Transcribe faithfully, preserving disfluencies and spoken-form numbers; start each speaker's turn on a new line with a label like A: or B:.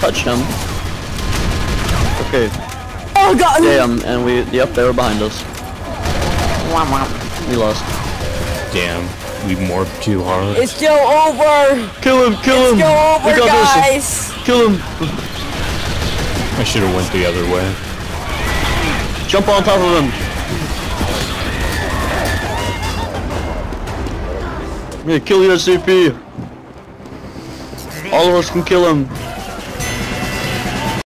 A: touch him. Okay.
B: Oh god!
A: Damn, and we, yep, they were behind us. We lost.
C: Damn, we morphed too hard.
B: It's still over!
A: Kill him, kill
B: It's
A: him!
B: still over,
A: We got
B: guys!
A: this. Kill him!
C: I should have went the other way.
A: Jump on top of him! Yeah, kill your S C P! All of us can kill him!